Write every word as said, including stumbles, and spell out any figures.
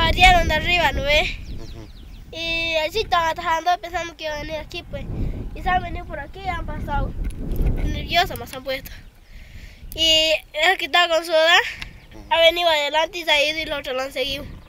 patearon de arriba, ¿no ves? Y así están atajando pensando que iban a venir aquí, pues. Y se han venido por aquí y han pasado. Nerviosos más han puesto. Y el que estaba con su edad ha venido adelante y se ha ido y los otros lo han seguido.